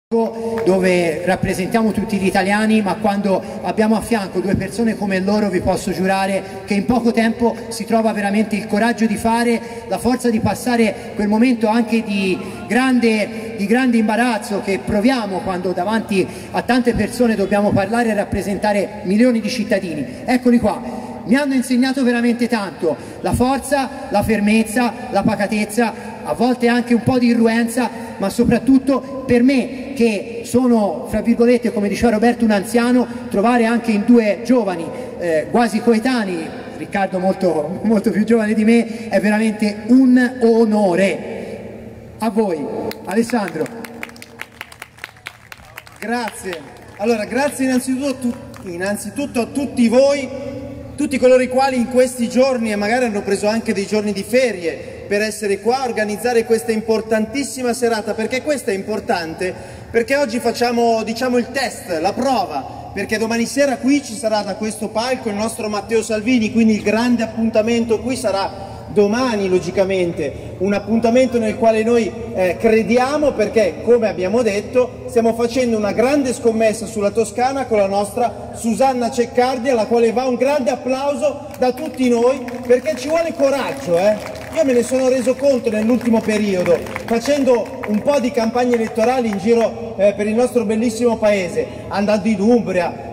dove rappresentiamo tutti gli italiani, ma quando abbiamo a fianco due persone come loro vi posso giurare che in poco tempo si trova veramente il coraggio di fare, la forza di passare quel momento anche di grande imbarazzo che proviamo quando davanti a tante persone dobbiamo parlare e rappresentare milioni di cittadini. Eccoli qua, mi hanno insegnato veramente tanto, la forza, la fermezza, la pacatezza, a volte anche un po' di irruenza, ma soprattutto per me che sono, fra virgolette, come diceva Roberto, un anziano, trovare anche in due giovani quasi coetanei, Riccardo molto più giovane di me, è veramente un onore. A voi, Alessandro. Grazie. Allora, grazie innanzitutto a tutti voi, tutti coloro i quali in questi giorni, e magari hanno preso anche dei giorni di ferie, per essere qua a organizzare questa importantissima serata. Perché questa è importante? Perché oggi facciamo, diciamo, il test, la prova, perché domani sera qui ci sarà da questo palco il nostro Matteo Salvini, quindi il grande appuntamento qui sarà domani, logicamente, un appuntamento nel quale noi crediamo, perché, come abbiamo detto, stiamo facendo una grande scommessa sulla Toscana con la nostra Susanna Ceccardi, alla quale va un grande applauso da tutti noi, perché ci vuole coraggio, Io me ne sono reso conto nell'ultimo periodo, facendo un po' di campagne elettorali in giro per il nostro bellissimo paese, andando in Umbria,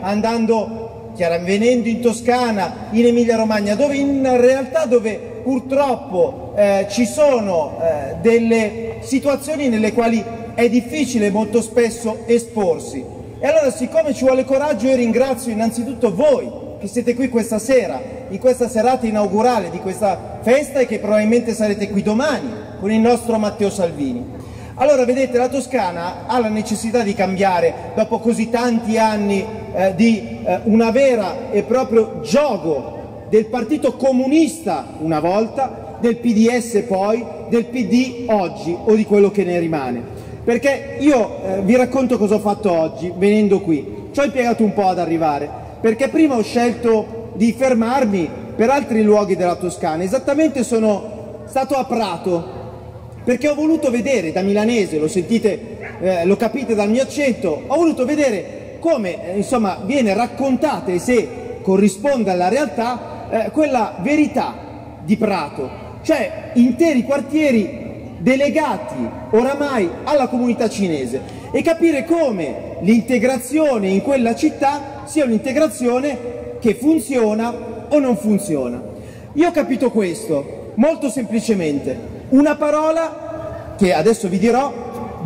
venendo in Toscana, in Emilia Romagna, dove in realtà purtroppo ci sono delle situazioni nelle quali è difficile molto spesso esporsi. E allora, siccome ci vuole coraggio, io ringrazio innanzitutto voi che siete qui questa sera, in questa serata inaugurale di questa festa, e che probabilmente sarete qui domani con il nostro Matteo Salvini. Allora, vedete, la Toscana ha la necessità di cambiare dopo così tanti anni di una vera e proprio gioco del Partito Comunista una volta, del PDS poi, del PD oggi o di quello che ne rimane. Perché io vi racconto cosa ho fatto oggi venendo qui. Ci ho impiegato un po' ad arrivare, perché prima ho scelto di fermarmi per altri luoghi della Toscana. Esattamente sono stato a Prato, perché ho voluto vedere, da milanese, lo sentite, lo capite dal mio accento, ho voluto vedere come insomma viene raccontata, e se corrisponde alla realtà, quella verità di Prato, cioè interi quartieri delegati oramai alla comunità cinese, e capire come l'integrazione in quella città sia un'integrazione che funziona o non funziona. Io ho capito questo molto semplicemente, una parola che adesso vi dirò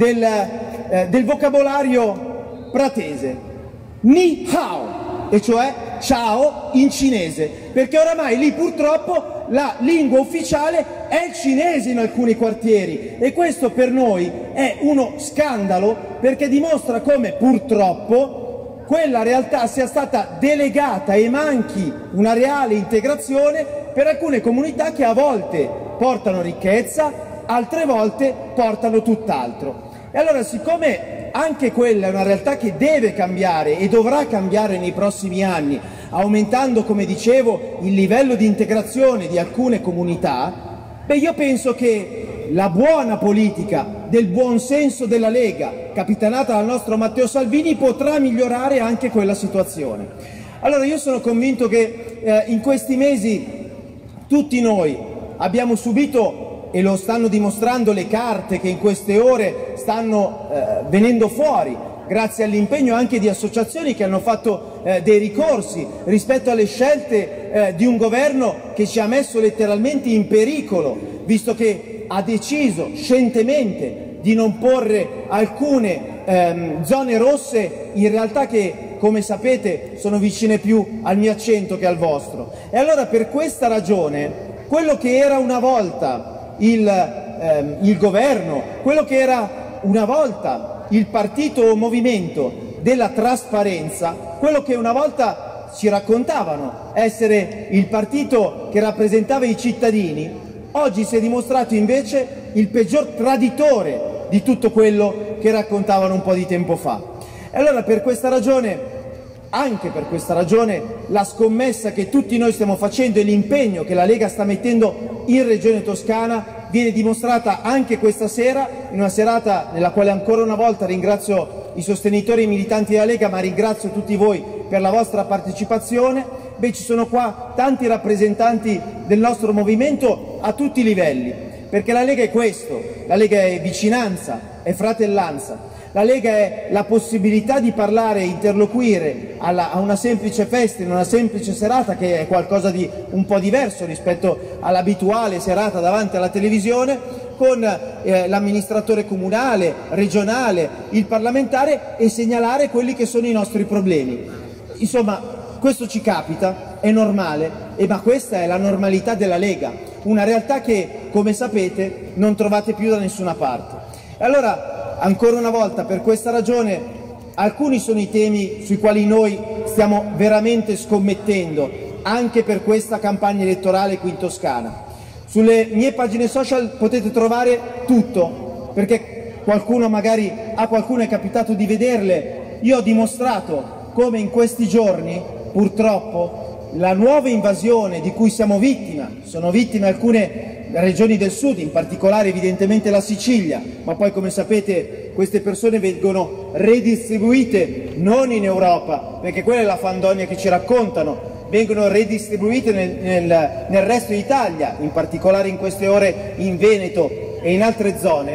del vocabolario pratese, ni hao, e cioè ciao in cinese, perché oramai lì purtroppo la lingua ufficiale è il cinese in alcuni quartieri, e questo per noi è uno scandalo, perché dimostra come purtroppo quella realtà sia stata delegata e manchi una reale integrazione per alcune comunità che a volte portano ricchezza, altre volte portano tutt'altro. E allora, siccome anche quella è una realtà che deve cambiare e dovrà cambiare nei prossimi anni, aumentando, come dicevo, il livello di integrazione di alcune comunità, io penso che la buona politica del buon senso della Lega, capitanata dal nostro Matteo Salvini, potrà migliorare anche quella situazione. Allora, io sono convinto che in questi mesi tutti noi abbiamo subito, e lo stanno dimostrando le carte che in queste ore stanno venendo fuori, grazie all'impegno anche di associazioni che hanno fatto dei ricorsi rispetto alle scelte di un governo che ci ha messo letteralmente in pericolo, visto che ha deciso scientemente di non porre alcune zone rosse, in realtà che, come sapete, sono vicine più al mio accento che al vostro. E allora, per questa ragione, quello che era una volta il governo, quello che era una volta il partito o movimento della trasparenza, quello che una volta ci raccontavano essere il partito che rappresentava i cittadini, oggi si è dimostrato invece il peggior traditore di tutto quello che raccontavano un po' di tempo fa. E allora, per questa ragione, anche per questa ragione, la scommessa che tutti noi stiamo facendo e l'impegno che la Lega sta mettendo in Regione Toscana viene dimostrata anche questa sera, in una serata nella quale ancora una volta ringrazio i sostenitori e i militanti della Lega, ma ringrazio tutti voi per la vostra partecipazione. Beh, ci sono qua tanti rappresentanti del nostro movimento a tutti i livelli, perché la Lega è questo, la Lega è vicinanza, è fratellanza. La Lega è la possibilità di parlare e interloquire a una semplice festa, in una semplice serata, che è qualcosa di un po' diverso rispetto all'abituale serata davanti alla televisione, con l'amministratore comunale, regionale, il parlamentare, e segnalare quelli che sono i nostri problemi. Insomma, questo ci capita, è normale, ma questa è la normalità della Lega, una realtà che, come sapete, non trovate più da nessuna parte. E allora, ancora una volta, per questa ragione, alcuni sono i temi sui quali noi stiamo veramente scommettendo, anche per questa campagna elettorale qui in Toscana. Sulle mie pagine social potete trovare tutto, perché a qualcuno è capitato di vederle. Io ho dimostrato come in questi giorni, purtroppo, la nuova invasione di cui siamo sono vittime alcune regioni del sud, in particolare evidentemente la Sicilia, ma poi, come sapete, queste persone vengono redistribuite non in Europa, perché quella è la fandonia che ci raccontano, vengono redistribuite nel resto d'Italia, in particolare in queste ore in Veneto e in altre zone.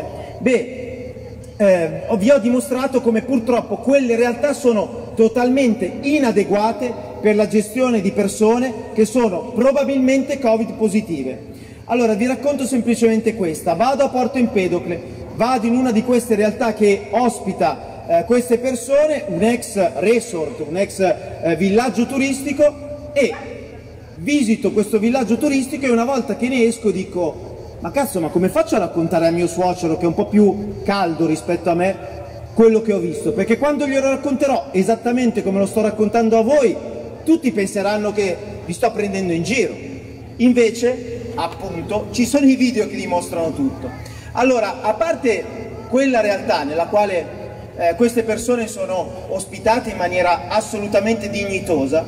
Vi ho dimostrato come purtroppo quelle realtà sono totalmente inadeguate per la gestione di persone che sono probabilmente Covid positive. Allora, vi racconto semplicemente questa. Vado a Porto Empedocle, vado in una di queste realtà che ospita queste persone, un ex resort, un ex villaggio turistico, e visito questo villaggio turistico, e una volta che ne esco dico: ma cazzo, ma come faccio a raccontare a mio suocero, che è un po' più caldo rispetto a me, quello che ho visto? Perché quando glielo racconterò esattamente come lo sto raccontando a voi, tutti penseranno che vi sto prendendo in giro. Invece, appunto, ci sono i video che dimostrano tutto. Allora, a parte quella realtà nella quale queste persone sono ospitate in maniera assolutamente dignitosa,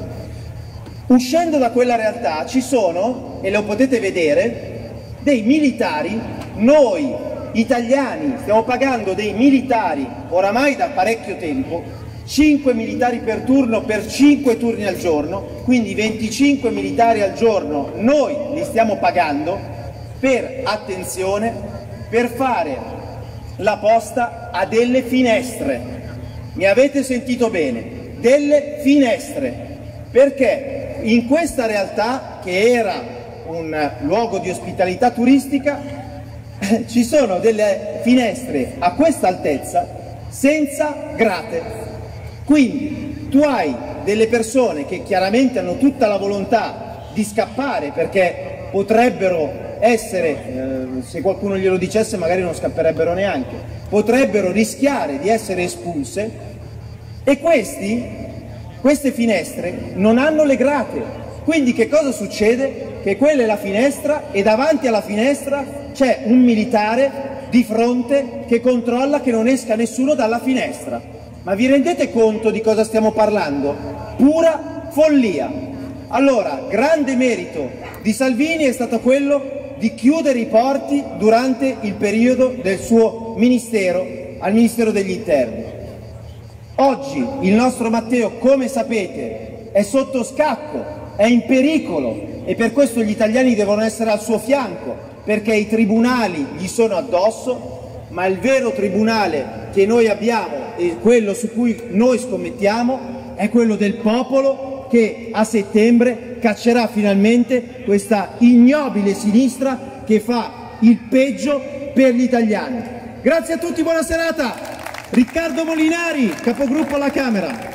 uscendo da quella realtà ci sono, e lo potete vedere, dei militari. Noi italiani stiamo pagando dei militari oramai da parecchio tempo, 5 militari per turno per 5 turni al giorno, quindi 25 militari al giorno noi li stiamo pagando per, attenzione, per fare la posta a delle finestre. Mi avete sentito bene? Delle finestre. Perché in questa realtà, che era un luogo di ospitalità turistica, ci sono delle finestre a questa altezza senza grate. Quindi tu hai delle persone che chiaramente hanno tutta la volontà di scappare, perché potrebbero essere, se qualcuno glielo dicesse magari non scapperebbero neanche, potrebbero rischiare di essere espulse, e queste finestre non hanno le grate. Quindi che cosa succede? Che quella è la finestra, e davanti alla finestra c'è un militare di fronte che controlla che non esca nessuno dalla finestra. Ma vi rendete conto di cosa stiamo parlando? Pura follia. Allora, grande merito di Salvini è stato quello di chiudere i porti durante il periodo del suo ministero, al Ministero degli Interni. Oggi il nostro Matteo, come sapete, è sotto scacco, è in pericolo, e per questo gli italiani devono essere al suo fianco, perché i tribunali gli sono addosso, ma il vero tribunale che noi abbiamo e quello su cui noi scommettiamo è quello del popolo, che a settembre caccerà finalmente questa ignobile sinistra che fa il peggio per gli italiani. Grazie a tutti, buona serata. Riccardo Molinari, capogruppo alla Camera.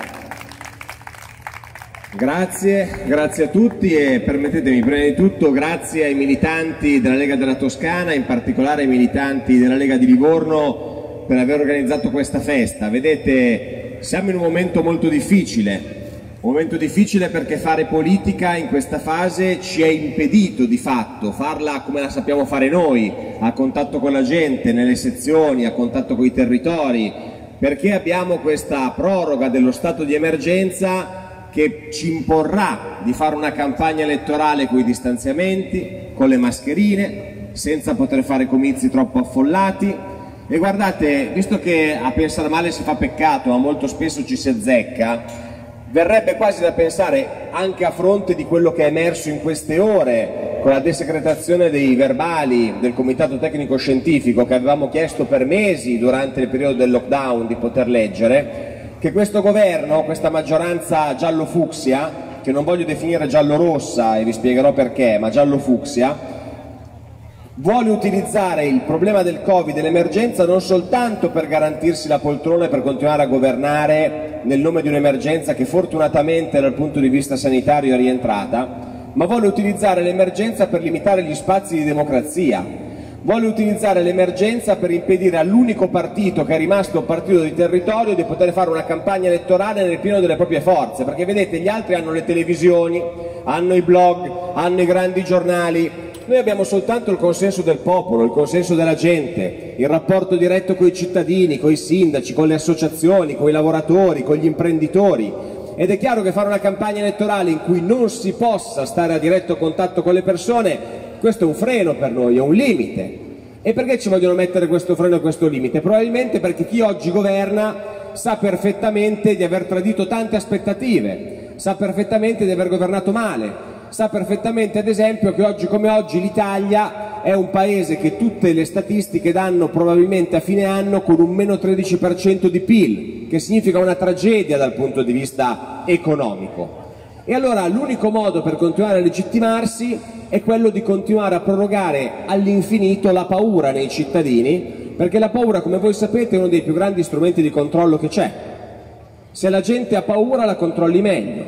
Grazie a tutti, e permettetemi prima di tutto grazie ai militanti della Lega della Toscana, in particolare ai militanti della Lega di Livorno, per aver organizzato questa festa. Vedete, siamo in un momento molto difficile, perché fare politica in questa fase ci è impedito di fatto, farla come la sappiamo fare noi, a contatto con la gente, nelle sezioni, a contatto con i territori, perché abbiamo questa proroga dello stato di emergenza che ci imporrà di fare una campagna elettorale con i distanziamenti, con le mascherine, senza poter fare comizi troppo affollati, E guardate, visto che a pensare male si fa peccato, ma molto spesso ci si azzecca, verrebbe quasi da pensare, anche a fronte di quello che è emerso in queste ore con la desecretazione dei verbali del Comitato Tecnico Scientifico che avevamo chiesto per mesi durante il periodo del lockdown di poter leggere, che questo governo, questa maggioranza giallo-fucsia, che non voglio definire giallo-rossa e vi spiegherò perché, ma giallo-fucsia, vuole utilizzare il problema del Covid e l'emergenza non soltanto per garantirsi la poltrona e per continuare a governare nel nome di un'emergenza che fortunatamente dal punto di vista sanitario è rientrata, ma vuole utilizzare l'emergenza per limitare gli spazi di democrazia. Vuole utilizzare l'emergenza per impedire all'unico partito che è rimasto un partito di territorio di poter fare una campagna elettorale nel pieno delle proprie forze, perché vedete, gli altri hanno le televisioni, hanno i blog, hanno i grandi giornali. Noi abbiamo soltanto il consenso del popolo, il consenso della gente, il rapporto diretto con i cittadini, con i sindaci, con le associazioni, con i lavoratori, con gli imprenditori. Ed è chiaro che fare una campagna elettorale in cui non si possa stare a diretto contatto con le persone, questo è un freno per noi, è un limite. E perché ci vogliono mettere questo freno e questo limite? Probabilmente perché chi oggi governa sa perfettamente di aver tradito tante aspettative, sa perfettamente di aver governato male, sa perfettamente ad esempio che oggi come oggi l'Italia è un paese che tutte le statistiche danno probabilmente a fine anno con un meno 13% di PIL, che significa una tragedia dal punto di vista economico. E allora l'unico modo per continuare a legittimarsi è quello di continuare a prorogare all'infinito la paura nei cittadini, perché la paura, come voi sapete, è uno dei più grandi strumenti di controllo che c'è. Se la gente ha paura la controlli meglio.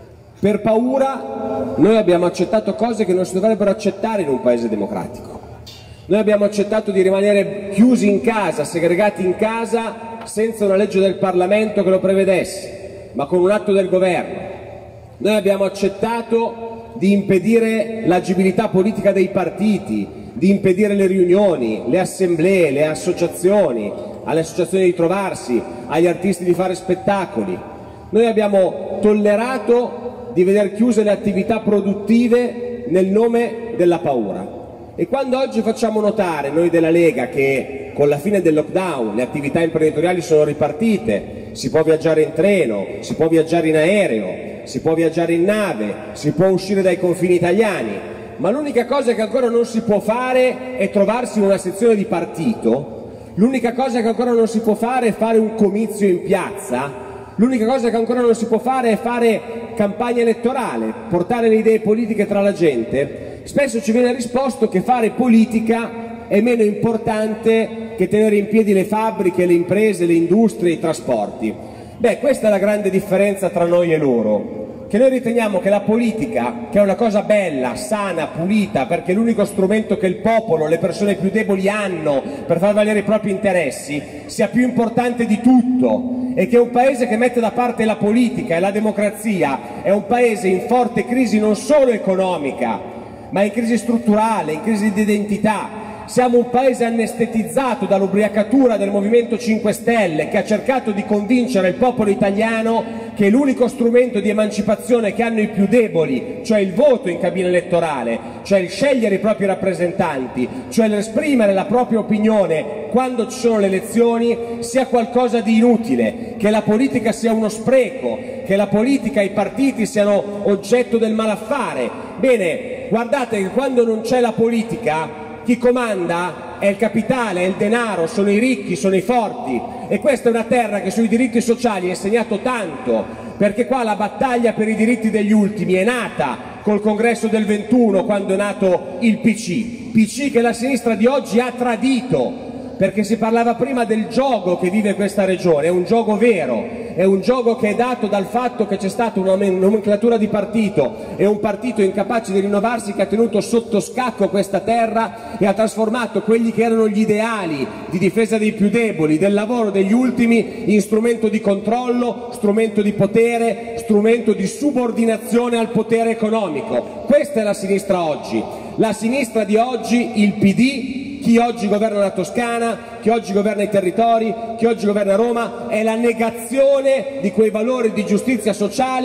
Per paura noi abbiamo accettato cose che non si dovrebbero accettare in un paese democratico. Noi abbiamo accettato di rimanere chiusi in casa, segregati in casa, senza una legge del Parlamento che lo prevedesse, ma con un atto del governo. Noi abbiamo accettato di impedire l'agibilità politica dei partiti, di impedire le riunioni, le assemblee, le associazioni, alle associazioni di trovarsi, agli artisti di fare spettacoli. Noi abbiamo tollerato di vedere chiuse le attività produttive nel nome della paura. E quando oggi facciamo notare, noi della Lega, che con la fine del lockdown le attività imprenditoriali sono ripartite, si può viaggiare in treno, si può viaggiare in aereo, si può viaggiare in nave, si può uscire dai confini italiani, ma l'unica cosa che ancora non si può fare è trovarsi in una sezione di partito, l'unica cosa che ancora non si può fare è fare un comizio in piazza, l'unica cosa che ancora non si può fare è fare campagna elettorale, portare le idee politiche tra la gente. Spesso ci viene risposto che fare politica è meno importante che tenere in piedi le fabbriche, le imprese, le industrie, i trasporti. Beh, questa è la grande differenza tra noi e loro, che noi riteniamo che la politica, che è una cosa bella, sana, pulita, perché è l'unico strumento che il popolo, le persone più deboli hanno per far valere i propri interessi, sia più importante di tutto, e che un paese che mette da parte la politica e la democrazia è un paese in forte crisi non solo economica, ma in crisi strutturale, in crisi di identità. Siamo un paese anestetizzato dall'ubriacatura del Movimento 5 Stelle, che ha cercato di convincere il popolo italiano che l'unico strumento di emancipazione che hanno i più deboli, cioè il voto in cabina elettorale, cioè il scegliere i propri rappresentanti, cioè l'esprimere la propria opinione quando ci sono le elezioni, sia qualcosa di inutile, che la politica sia uno spreco, che la politica e i partiti siano oggetto del malaffare. Bene, guardate che quando non c'è la politica, chi comanda è il capitale, è il denaro, sono i ricchi, sono i forti, e questa è una terra che sui diritti sociali ha insegnato tanto, perché qua la battaglia per i diritti degli ultimi è nata col congresso del 21, quando è nato il PC che la sinistra di oggi ha tradito, perché si parlava prima del gioco che vive questa regione, è un gioco vero, è un gioco che è dato dal fatto che c'è stata una nomenclatura di partito e un partito incapace di rinnovarsi che ha tenuto sotto scacco questa terra e ha trasformato quelli che erano gli ideali di difesa dei più deboli, del lavoro degli ultimi, in strumento di controllo, strumento di potere, strumento di subordinazione al potere economico. Questa è la sinistra oggi. La sinistra di oggi, il PD, chi oggi governa la Toscana, chi oggi governa i territori, chi oggi governa Roma, è la negazione di quei valori di giustizia sociale che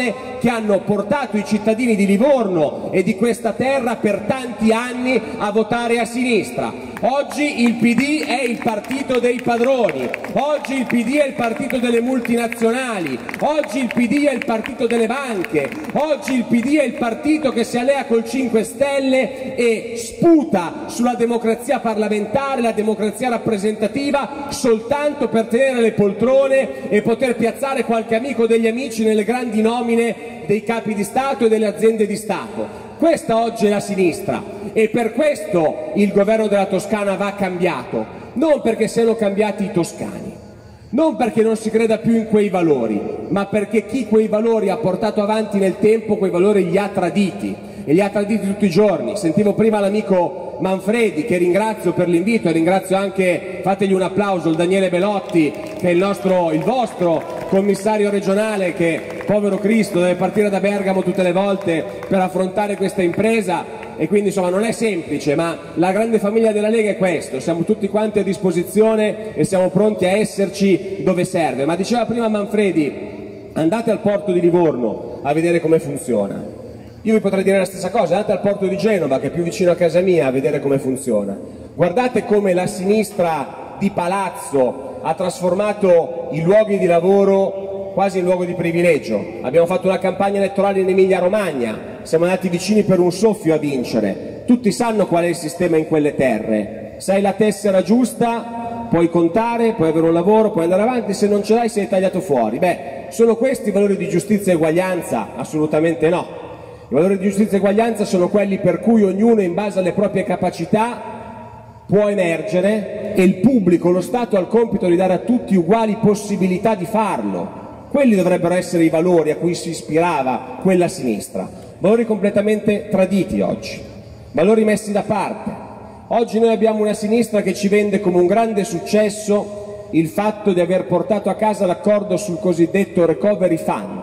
che hanno portato i cittadini di Livorno e di questa terra per tanti anni a votare a sinistra. Oggi il PD è il partito dei padroni, oggi il PD è il partito delle multinazionali, oggi il PD è il partito delle banche, oggi il PD è il partito che si allea col 5 Stelle e sputa sulla democrazia parlamentare, la democrazia rappresentativa, soltanto per tenere le poltrone e poter piazzare qualche amico degli amici nelle grandi nomine dei capi di Stato e delle aziende di Stato. Questa oggi è la sinistra e per questo il governo della Toscana va cambiato, non perché siano cambiati i toscani, non perché non si creda più in quei valori, ma perché chi quei valori ha portato avanti nel tempo, quei valori li ha traditi e li ha traditi tutti i giorni. Sentivo prima l'amico Manfredi, che ringrazio per l'invito, e ringrazio anche, fategli un applauso, il Daniele Belotti, che è il vostro commissario regionale, che povero Cristo deve partire da Bergamo tutte le volte per affrontare questa impresa, e quindi insomma non è semplice, ma la grande famiglia della Lega è questo: siamo tutti quanti a disposizione e siamo pronti a esserci dove serve. Ma diceva prima Manfredi, andate al porto di Livorno a vedere come funziona. Io vi potrei dire la stessa cosa, andate al porto di Genova, che è più vicino a casa mia, a vedere come funziona. Guardate come la sinistra di palazzo ha trasformato i luoghi di lavoro quasi in luogo di privilegio. Abbiamo fatto una campagna elettorale in Emilia-Romagna, siamo andati vicini per un soffio a vincere. Tutti sanno qual è il sistema in quelle terre. Se hai la tessera giusta puoi contare, puoi avere un lavoro, puoi andare avanti, se non ce l'hai sei tagliato fuori. Beh, sono questi i valori di giustizia e uguaglianza? Assolutamente no. I valori di giustizia e uguaglianza sono quelli per cui ognuno, in base alle proprie capacità, può emergere e il pubblico, lo Stato, ha il compito di dare a tutti uguali possibilità di farlo. Quelli dovrebbero essere i valori a cui si ispirava quella sinistra. Valori completamente traditi oggi, valori messi da parte. Oggi noi abbiamo una sinistra che ci vende come un grande successo il fatto di aver portato a casa l'accordo sul cosiddetto Recovery Fund.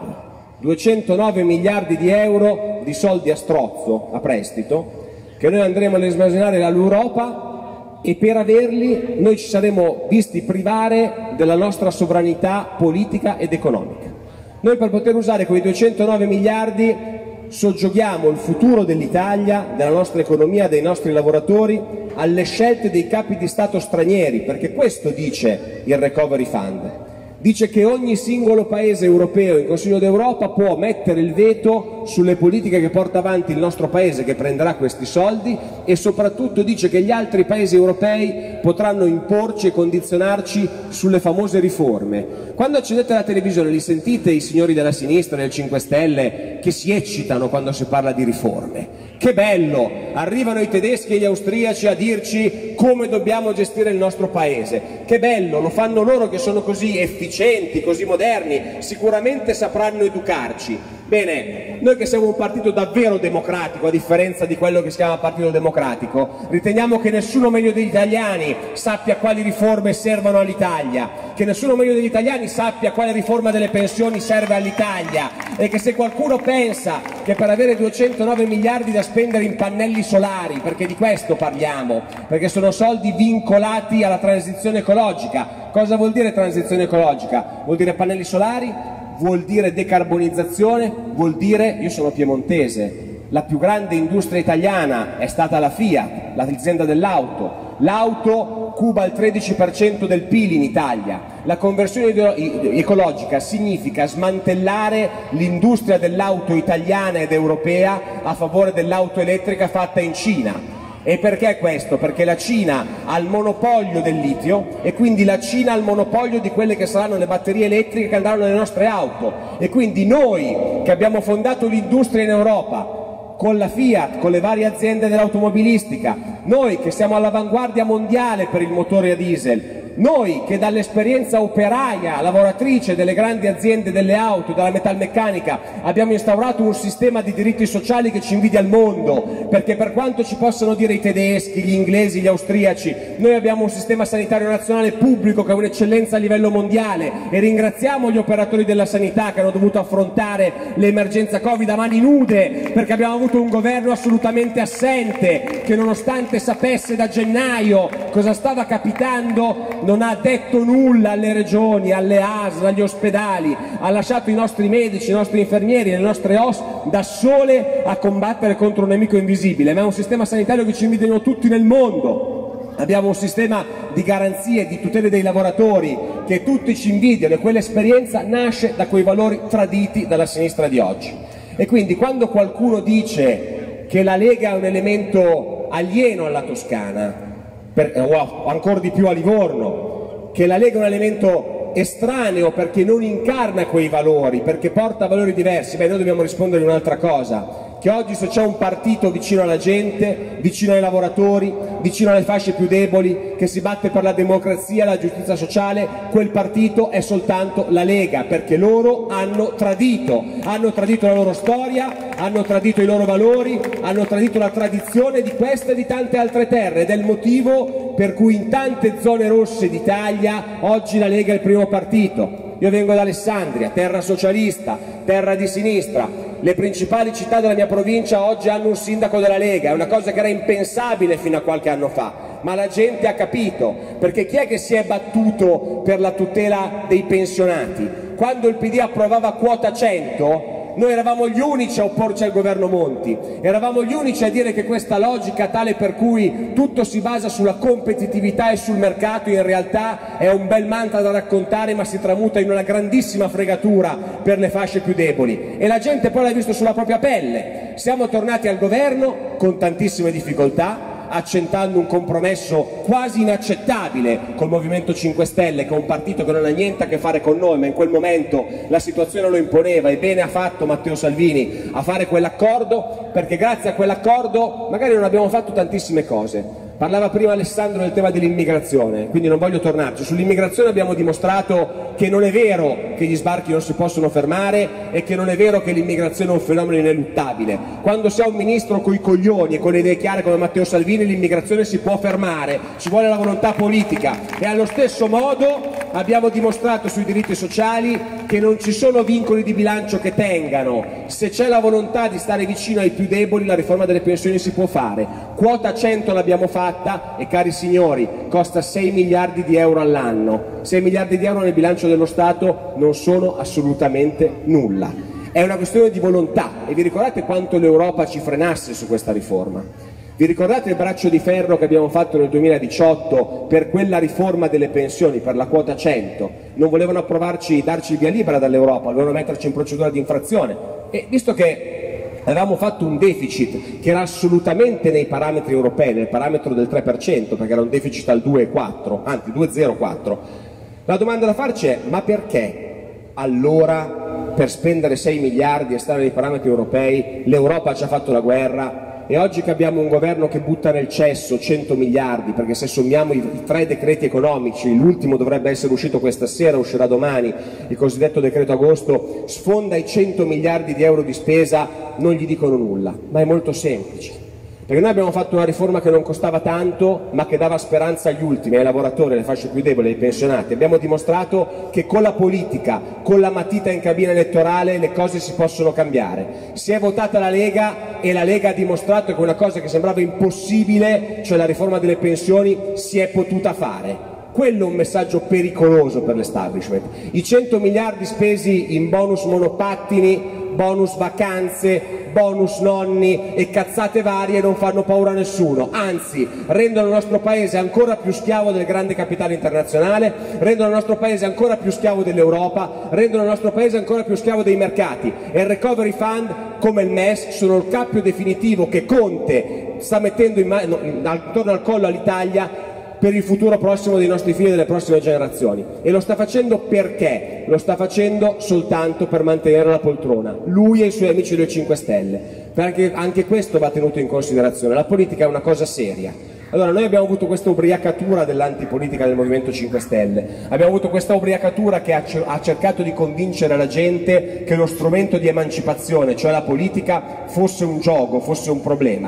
209 miliardi di euro di soldi a strozzo, a prestito, che noi andremo ad esmaginare dall'Europa, e per averli noi ci saremo visti privare della nostra sovranità politica ed economica. Noi per poter usare quei 209 miliardi soggioghiamo il futuro dell'Italia, della nostra economia, dei nostri lavoratori alle scelte dei capi di Stato stranieri, perché questo dice il Recovery Fund. Dice che ogni singolo paese europeo in Consiglio d'Europa può mettere il veto sulle politiche che porta avanti il nostro paese, che prenderà questi soldi, e soprattutto dice che gli altri paesi europei potranno imporci e condizionarci sulle famose riforme. Quando accendete la televisione li sentite i signori della sinistra, del 5 Stelle, che si eccitano quando si parla di riforme. Che bello! Arrivano i tedeschi e gli austriaci a dirci come dobbiamo gestire il nostro paese. Che bello! Lo fanno loro che sono così efficienti, così moderni, sicuramente sapranno educarci. Bene, noi che siamo un partito davvero democratico, a differenza di quello che si chiama Partito Democratico, riteniamo che nessuno meglio degli italiani sappia quali riforme servono all'Italia, che nessuno meglio degli italiani sappia quale riforma delle pensioni serve all'Italia, e che se qualcuno pensa che per avere 209 miliardi da spendere in pannelli solari, perché di questo parliamo, perché sono soldi vincolati alla transizione ecologica. Cosa vuol dire transizione ecologica? Vuol dire pannelli solari? Vuol dire decarbonizzazione? Vuol dire, io sono piemontese, la più grande industria italiana è stata la Fiat, l'azienda dell'auto. L'auto cuba il 13% del PIL in Italia. La conversione ecologica significa smantellare l'industria dell'auto italiana ed europea a favore dell'auto elettrica fatta in Cina. E perché questo? Perché la Cina ha il monopolio del litio e quindi la Cina ha il monopolio di quelle che saranno le batterie elettriche che andranno nelle nostre auto, e quindi noi che abbiamo fondato l'industria in Europa con la Fiat, con le varie aziende dell'automobilistica, noi che siamo all'avanguardia mondiale per il motore a diesel, noi che dall'esperienza operaia, lavoratrice delle grandi aziende delle auto, della metalmeccanica, abbiamo instaurato un sistema di diritti sociali che ci invidia il mondo, perché per quanto ci possano dire i tedeschi, gli inglesi, gli austriaci, noi abbiamo un sistema sanitario nazionale pubblico che è un'eccellenza a livello mondiale, e ringraziamo gli operatori della sanità che hanno dovuto affrontare l'emergenza Covid a mani nude, perché abbiamo avuto un governo assolutamente assente, che nonostante sapesse da gennaio cosa stava capitando, non ha detto nulla alle regioni, alle ASL, agli ospedali, ha lasciato i nostri medici, i nostri infermieri, le nostre OSS da sole a combattere contro un nemico invisibile, ma è un sistema sanitario che ci invidiano tutti nel mondo. Abbiamo un sistema di garanzie, di tutele dei lavoratori che tutti ci invidiano, e quell'esperienza nasce da quei valori traditi dalla sinistra di oggi. E quindi quando qualcuno dice che la Lega è un elemento alieno alla Toscana, o ancora di più a Livorno, che la Lega è un elemento estraneo perché non incarna quei valori, perché porta valori diversi, beh, noi dobbiamo rispondere un'altra cosa, che oggi se c'è un partito vicino alla gente, vicino ai lavoratori, vicino alle fasce più deboli, che si batte per la democrazia e la giustizia sociale, quel partito è soltanto la Lega, perché loro hanno tradito la loro storia, hanno tradito i loro valori, hanno tradito la tradizione di queste e di tante altre terre, ed è il motivo per cui in tante zone rosse d'Italia oggi la Lega è il primo partito. Io vengo da Alessandria, terra socialista, terra di sinistra. Le principali città della mia provincia oggi hanno un sindaco della Lega, è una cosa che era impensabile fino a qualche anno fa, ma la gente ha capito, perché chi è che si è battuto per la tutela dei pensionati? Quando il PD approvava quota 100, noi eravamo gli unici a opporci al governo Monti, eravamo gli unici a dire che questa logica tale per cui tutto si basa sulla competitività e sul mercato in realtà è un bel mantra da raccontare, ma si tramuta in una grandissima fregatura per le fasce più deboli, e la gente poi l'ha visto sulla propria pelle. Siamo tornati al governo con tantissime difficoltà, accentando un compromesso quasi inaccettabile col Movimento 5 Stelle, che è un partito che non ha niente a che fare con noi, ma in quel momento la situazione lo imponeva, e bene ha fatto Matteo Salvini a fare quell'accordo, perché grazie a quell'accordo magari non abbiamo fatto tantissime cose. Parlava prima Alessandro del tema dell'immigrazione, quindi non voglio tornarci. Sull'immigrazione abbiamo dimostrato che non è vero che gli sbarchi non si possono fermare e che non è vero che l'immigrazione è un fenomeno ineluttabile. Quando si ha un ministro coi coglioni e con le idee chiare come Matteo Salvini, l'immigrazione si può fermare, ci vuole la volontà politica, e allo stesso modo abbiamo dimostrato sui diritti sociali che non ci sono vincoli di bilancio che tengano. Se c'è la volontà di stare vicino ai più deboli, la riforma delle pensioni si può fare. Quota 100 l'abbiamo fatta, e cari signori, costa 6 miliardi di euro all'anno. 6 miliardi di euro nel bilancio dello Stato non sono assolutamente nulla. È una questione di volontà, e vi ricordate quanto l'Europa ci frenasse su questa riforma? Vi ricordate il braccio di ferro che abbiamo fatto nel 2018 per quella riforma delle pensioni, per la quota 100? Non volevano darci il via libera dall'Europa, volevano metterci in procedura di infrazione, e visto che avevamo fatto un deficit che era assolutamente nei parametri europei, nel parametro del 3%, perché era un deficit al 2,4, anzi 2,04, la domanda da farci è: ma perché allora per spendere 6 miliardi e stare nei parametri europei l'Europa ci ha fatto la guerra? E oggi che abbiamo un governo che butta nel cesso 100 miliardi, perché se sommiamo i 3 decreti economici, l'ultimo dovrebbe essere uscito questa sera, uscirà domani, il cosiddetto decreto agosto, sfonda i 100 miliardi di euro di spesa, non gli dicono nulla, ma è molto semplice. Perché noi abbiamo fatto una riforma che non costava tanto, ma che dava speranza agli ultimi, ai lavoratori, alle fasce più deboli, ai pensionati. Abbiamo dimostrato che con la politica, con la matita in cabina elettorale, le cose si possono cambiare. Si è votata la Lega, e la Lega ha dimostrato che una cosa che sembrava impossibile, cioè la riforma delle pensioni, si è potuta fare. Quello è un messaggio pericoloso per l'establishment. I 100 miliardi spesi in bonus monopattini, bonus vacanze, bonus nonni e cazzate varie non fanno paura a nessuno, anzi rendono il nostro paese ancora più schiavo del grande capitale internazionale, rendono il nostro paese ancora più schiavo dell'Europa, rendono il nostro paese ancora più schiavo dei mercati, e il Recovery Fund come il MES sono il cappio definitivo che Conte sta mettendo attorno al collo all'Italia per il futuro prossimo dei nostri figli e delle prossime generazioni. E lo sta facendo perché? Lo sta facendo soltanto per mantenere la poltrona, lui e i suoi amici dei 5 Stelle. Perché anche questo va tenuto in considerazione, la politica è una cosa seria. Allora noi abbiamo avuto questa ubriacatura dell'antipolitica del Movimento 5 Stelle, abbiamo avuto questa ubriacatura che ha cercato di convincere la gente che lo strumento di emancipazione, cioè la politica, fosse un gioco, fosse un problema.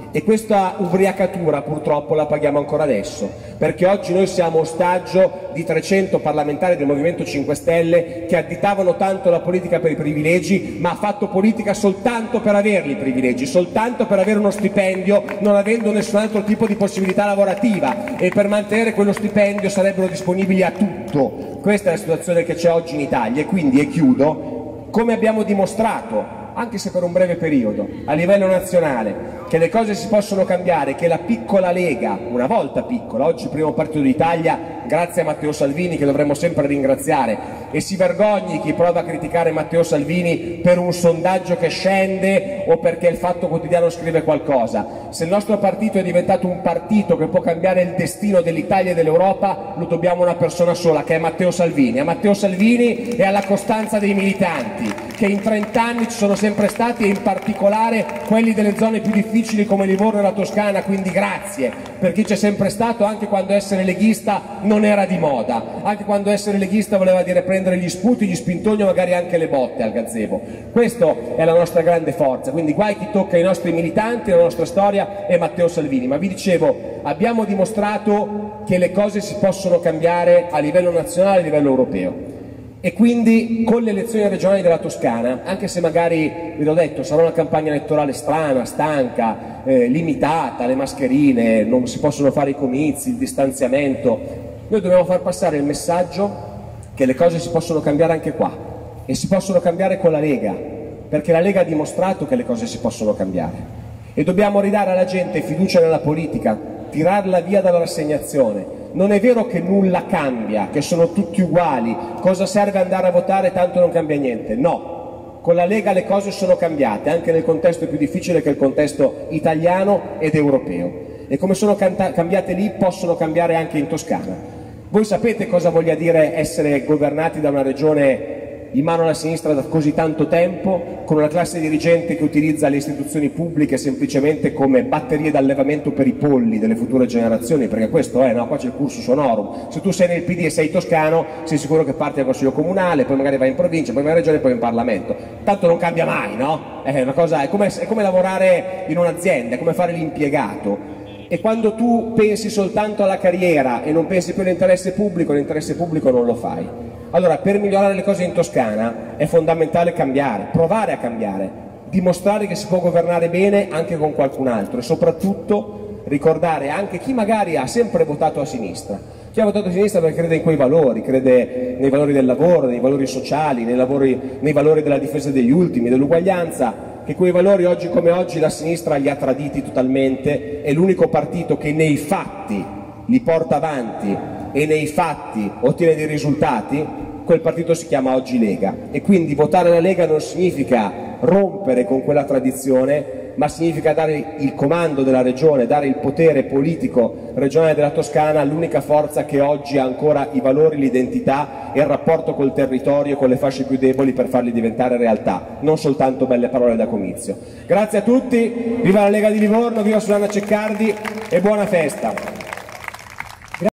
E questa ubriacatura purtroppo la paghiamo ancora adesso, perché oggi noi siamo ostaggio di 300 parlamentari del Movimento 5 Stelle che additavano tanto la politica per i privilegi, ma ha fatto politica soltanto per averli i privilegi, soltanto per avere uno stipendio, non avendo nessun altro tipo di possibilità lavorativa, e per mantenere quello stipendio sarebbero disponibili a tutto. Questa è la situazione che c'è oggi in Italia, e quindi, e chiudo, come abbiamo dimostrato, anche se per un breve periodo, a livello nazionale, che le cose si possono cambiare, che la piccola Lega, una volta piccola, oggi il primo partito d'Italia, grazie a Matteo Salvini, che dovremmo sempre ringraziare, e si vergogni chi prova a criticare Matteo Salvini per un sondaggio che scende o perché il Fatto Quotidiano scrive qualcosa. Se il nostro partito è diventato un partito che può cambiare il destino dell'Italia e dell'Europa, lo dobbiamo a una persona sola, che è Matteo Salvini. A Matteo Salvini e alla costanza dei militanti, che in 30 anni ci sono sempre stati, e in particolare quelli delle zone più difficili come Livorno e la Toscana, quindi grazie per chi c'è sempre stato, anche quando essere leghista non era di moda, anche quando essere leghista voleva dire prendere gli sputi, gli spintoni o magari anche le botte al gazebo. Questa è la nostra grande forza, quindi guai chi tocca i nostri militanti, la nostra storia e Matteo Salvini. Ma vi dicevo, abbiamo dimostrato che le cose si possono cambiare a livello nazionale e a livello europeo. E quindi con le elezioni regionali della Toscana, anche se magari, vi l'ho detto, sarà una campagna elettorale strana, stanca, limitata, le mascherine, non si possono fare i comizi, il distanziamento, noi dobbiamo far passare il messaggio che le cose si possono cambiare anche qua, e si possono cambiare con la Lega, perché la Lega ha dimostrato che le cose si possono cambiare, e dobbiamo ridare alla gente fiducia nella politica, tirarla via dalla rassegnazione. Non è vero che nulla cambia, che sono tutti uguali, cosa serve andare a votare, tanto non cambia niente. No, con la Lega le cose sono cambiate, anche nel contesto più difficile che è il contesto italiano ed europeo. E come sono cambiate lì, possono cambiare anche in Toscana. Voi sapete cosa voglia dire essere governati da una regione in mano alla sinistra da così tanto tempo, con una classe dirigente che utilizza le istituzioni pubbliche semplicemente come batterie d'allevamento per i polli delle future generazioni, perché questo è, no? Qua c'è il cursus honorum. Se tu sei nel PD e sei toscano, sei sicuro che parti al Consiglio Comunale, poi magari vai in provincia, poi vai in regione, poi in Parlamento. Tanto non cambia mai, no? È una cosa, è come lavorare in un'azienda, è come fare l'impiegato. E quando tu pensi soltanto alla carriera e non pensi più all'interesse pubblico non lo fai. Allora, per migliorare le cose in Toscana è fondamentale cambiare, provare a cambiare, dimostrare che si può governare bene anche con qualcun altro, e soprattutto ricordare anche chi magari ha sempre votato a sinistra. Chi ha votato a sinistra perché crede in quei valori, crede nei valori del lavoro, nei valori sociali, nei valori della difesa degli ultimi, dell'uguaglianza, che quei valori oggi come oggi la sinistra li ha traditi totalmente, e l'unico partito che nei fatti li porta avanti e nei fatti ottiene dei risultati, quel partito si chiama oggi Lega. E quindi votare la Lega non significa rompere con quella tradizione, ma significa dare il comando della regione, dare il potere politico regionale della Toscana all'unica forza che oggi ha ancora i valori, l'identità e il rapporto col territorio e con le fasce più deboli, per farli diventare realtà, non soltanto belle parole da comizio. Grazie a tutti, viva la Lega di Livorno, viva Susanna Ceccardi e buona festa!